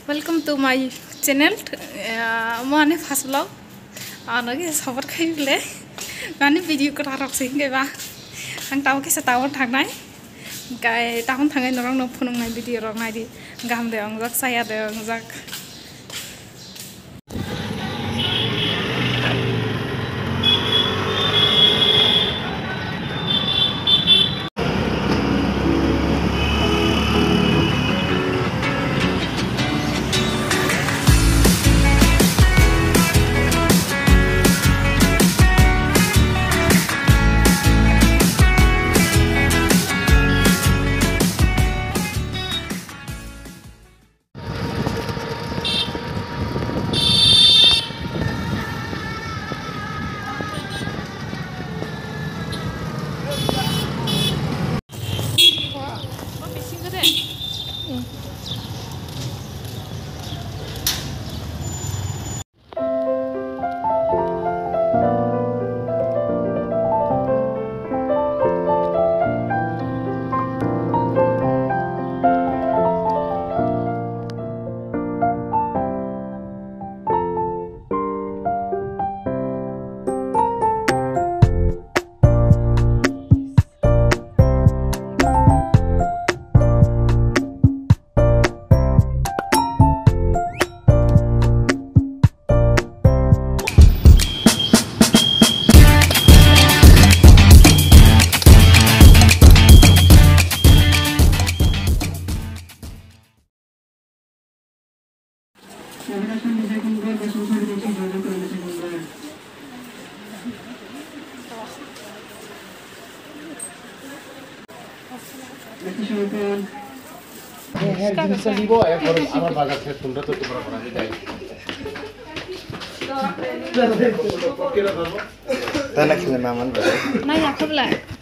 Welcome to my channel. Mane first vlog. Lagi sabar kai le. Mane video ko tarok sing ke ba. Ang tahu ke setahun thang nai. Kai tahun thangai norong no phunung nai video rong nai di. Gam de ong jak saya de ong jak. Tanah kena maman. Nah, ya, aku bela.